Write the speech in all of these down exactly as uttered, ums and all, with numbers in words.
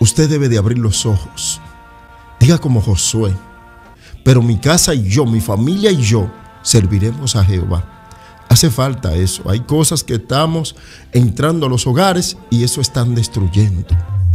usted debe de abrir los ojos. Diga como Josué: pero mi casa y yo, mi familia y yo, serviremos a Jehová. Hace falta eso. Hay cosas que estamos entrando a los hogares y eso están destruyendo.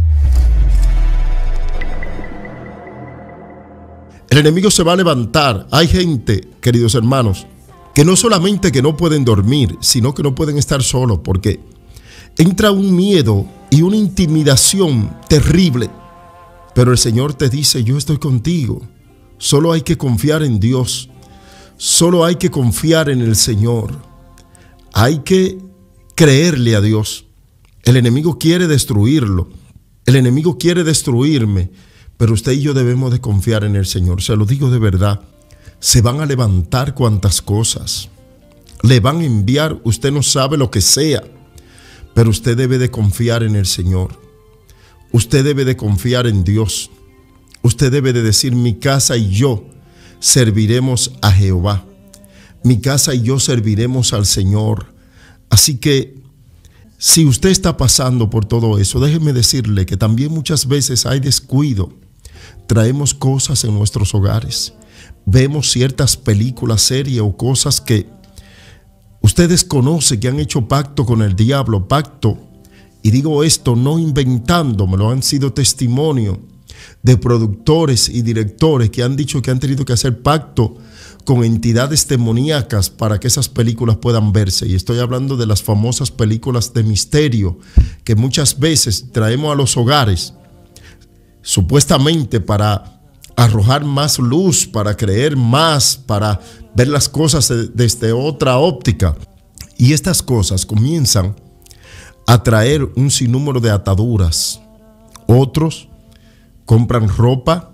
El enemigo se va a levantar. Hay gente, queridos hermanos, que no solamente que no pueden dormir, sino que no pueden estar solos, porque entra un miedo y una intimidación terrible. Pero el Señor te dice: yo estoy contigo. Solo hay que confiar en Dios. Solo hay que confiar en el Señor. Hay que creerle a Dios. El enemigo quiere destruirlo. El enemigo quiere destruirme. Pero usted y yo debemos de confiar en el Señor. Se lo digo de verdad. Se van a levantar cuantas cosas. Le van a enviar, usted no sabe lo que sea. Pero usted debe de confiar en el Señor. Usted debe de confiar en Dios. Usted debe de decir: mi casa y yo serviremos a Jehová. Mi casa y yo serviremos al Señor. Así que, si usted está pasando por todo eso, déjeme decirle que también muchas veces hay descuido. Traemos cosas en nuestros hogares. Vemos ciertas películas, series o cosas que usted desconoce, que han hecho pacto con el diablo, pacto. Y digo esto no inventándomelo, han sido testimonio de productores y directores que han dicho que han tenido que hacer pacto con entidades demoníacas para que esas películas puedan verse. Y estoy hablando de las famosas películas de misterio que muchas veces traemos a los hogares, supuestamente para arrojar más luz, para creer más, para ver las cosas desde otra óptica. Y estas cosas comienzan a traer un sinnúmero de ataduras. Otros compran ropa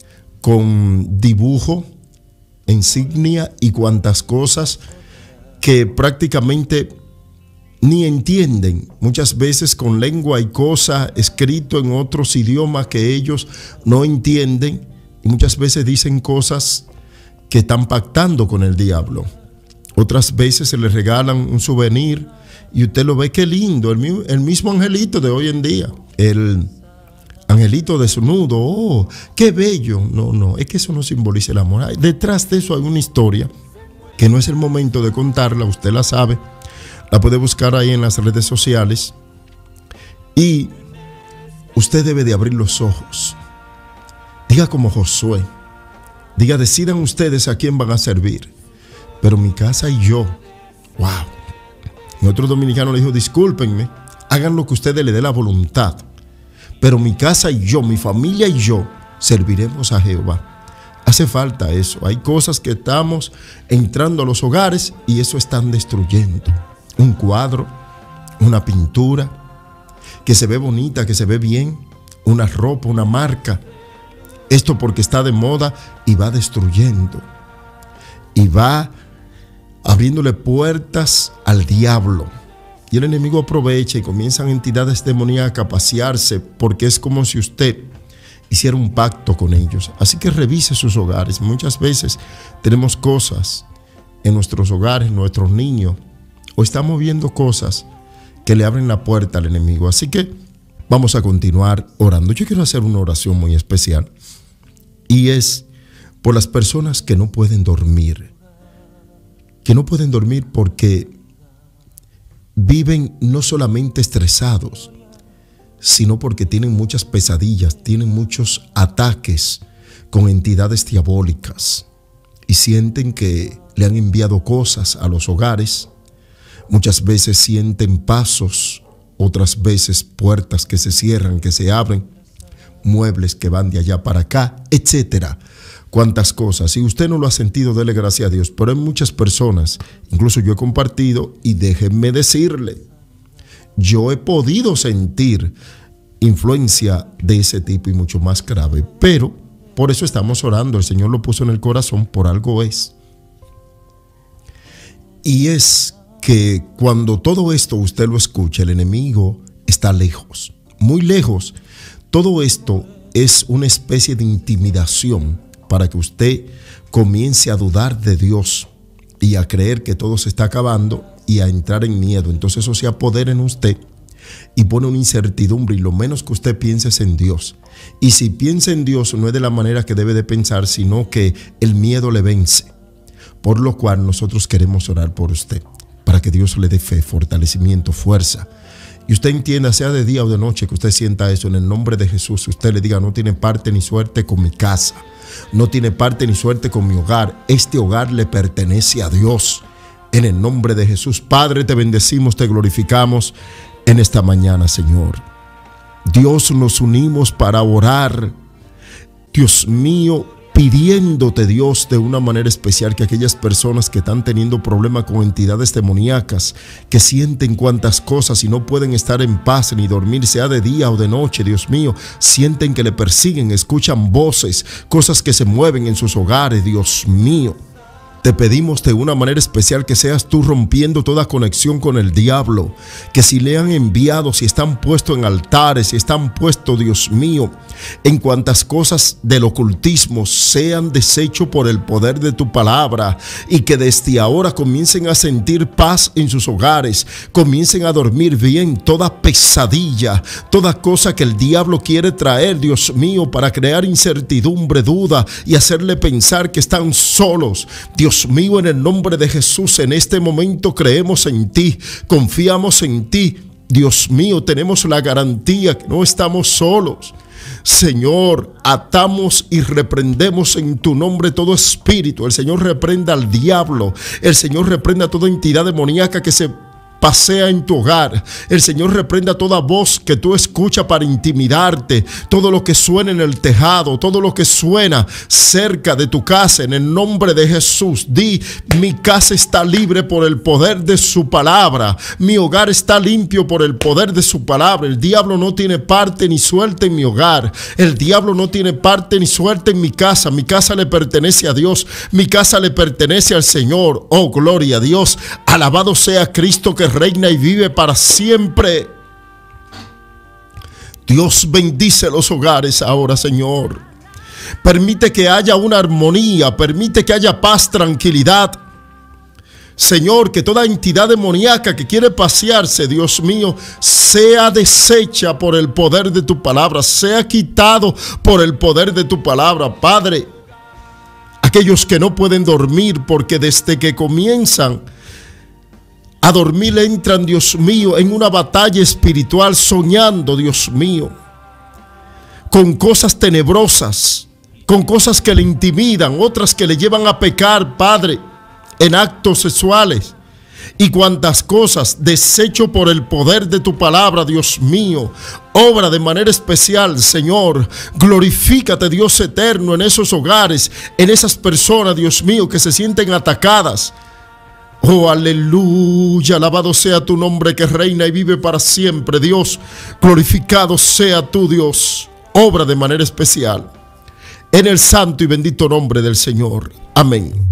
con dibujo, insignia y cuantas cosas que prácticamente ni entienden. Muchas veces con lengua y cosas escrito en otros idiomas que ellos no entienden. Y muchas veces dicen cosas que están pactando con el diablo. Otras veces se les regalan un souvenir y usted lo ve, qué lindo, el, el mismo angelito de hoy en día. El angelito desnudo, oh, qué bello. No, no, es que eso no simboliza el amor. Ay, detrás de eso hay una historia que no es el momento de contarla, usted la sabe, la puede buscar ahí en las redes sociales. Y usted debe de abrir los ojos. Diga como Josué, diga: decidan ustedes a quién van a servir, pero mi casa y yo. Wow. Y otro dominicano le dijo: discúlpenme, hagan lo que ustedes le dé la voluntad, pero mi casa y yo, mi familia y yo serviremos a Jehová. Hace falta eso. Hay cosas que estamos entrando a los hogares y eso están destruyendo. Un cuadro, una pintura que se ve bonita, que se ve bien, una ropa, una marca. Esto porque está de moda y va destruyendo. Y va abriéndole puertas al diablo. Y el enemigo aprovecha y comienzan entidades demoníacas a pasearse, porque es como si usted hiciera un pacto con ellos. Así que revise sus hogares. Muchas veces tenemos cosas en nuestros hogares, nuestros niños, o estamos viendo cosas que le abren la puerta al enemigo. Así que vamos a continuar orando. Yo quiero hacer una oración muy especial, y es por las personas que no pueden dormir. Que no pueden dormir porque viven no solamente estresados, sino porque tienen muchas pesadillas, tienen muchos ataques con entidades diabólicas y sienten que le han enviado cosas a los hogares. Muchas veces sienten pasos, otras veces puertas que se cierran, que se abren, muebles que van de allá para acá, etcétera. Cuántas cosas. Si usted no lo ha sentido, dele gracias a Dios. Pero hay muchas personas, incluso yo he compartido, y déjenme decirle, yo he podido sentir influencia de ese tipo y mucho más grave. Pero por eso estamos orando. El Señor lo puso en el corazón, por algo es. Y es que cuando todo esto usted lo escucha, el enemigo está lejos, muy lejos. Todo esto es una especie de intimidación para que usted comience a dudar de Dios y a creer que todo se está acabando y a entrar en miedo. Entonces eso se apodera en usted y pone una incertidumbre, y lo menos que usted piense es en Dios. Y si piensa en Dios, no es de la manera que debe de pensar, sino que el miedo le vence. Por lo cual nosotros queremos orar por usted, para que Dios le dé fe, fortalecimiento, fuerza. Y usted entienda, sea de día o de noche, que usted sienta eso, en el nombre de Jesús. Usted le diga: no tiene parte ni suerte con mi casa, no tiene parte ni suerte con mi hogar. Este hogar le pertenece a Dios. En el nombre de Jesús. Padre, te bendecimos, te glorificamos en esta mañana, Señor. Dios, nos unimos para orar, Dios mío, pidiéndote, Dios, de una manera especial, que aquellas personas que están teniendo problemas con entidades demoníacas, que sienten cuantas cosas y no pueden estar en paz ni dormir, sea de día o de noche, Dios mío, sienten que le persiguen, escuchan voces, cosas que se mueven en sus hogares, Dios mío. Te pedimos de una manera especial que seas tú rompiendo toda conexión con el diablo, que si le han enviado, si están puestos en altares, si están puestos, Dios mío, en cuantas cosas del ocultismo, sean deshechos por el poder de tu palabra, y que desde ahora comiencen a sentir paz en sus hogares, comiencen a dormir bien. Toda pesadilla, toda cosa que el diablo quiere traer, Dios mío, para crear incertidumbre, duda y hacerle pensar que están solos, Dios Dios mío, en el nombre de Jesús, en este momento creemos en ti, confiamos en ti. Dios mío, tenemos la garantía que no estamos solos. Señor, atamos y reprendemos en tu nombre todo espíritu. El Señor reprenda al diablo. El Señor reprenda a toda entidad demoníaca que se pasea en tu hogar. El Señor reprenda toda voz que tú escuchas para intimidarte, todo lo que suena en el tejado, todo lo que suena cerca de tu casa. En el nombre de Jesús, di: mi casa está libre por el poder de su palabra, mi hogar está limpio por el poder de su palabra. El diablo no tiene parte ni suerte en mi hogar, el diablo no tiene parte ni suerte en mi casa. Mi casa le pertenece a Dios, mi casa le pertenece al Señor. Oh, gloria a Dios, alabado sea Cristo, que reina y vive para siempre. Dios, bendice los hogares ahora, Señor. Permite que haya una armonía, permite que haya paz, tranquilidad. Señor, que toda entidad demoníaca que quiere pasearse, Dios mío, sea deshecha por el poder de tu palabra, sea quitado por el poder de tu palabra. Padre, aquellos que no pueden dormir porque desde que comienzan a dormir entran, Dios mío, en una batalla espiritual, soñando, Dios mío, con cosas tenebrosas, con cosas que le intimidan, otras que le llevan a pecar, Padre, en actos sexuales y cuantas cosas. Desecho por el poder de tu palabra, Dios mío. Obra de manera especial, Señor. Glorifícate, Dios eterno, en esos hogares, en esas personas, Dios mío, que se sienten atacadas. Oh, aleluya, alabado sea tu nombre, que reina y vive para siempre. Dios, glorificado sea tu Dios. Obra de manera especial en el santo y bendito nombre del Señor. Amén.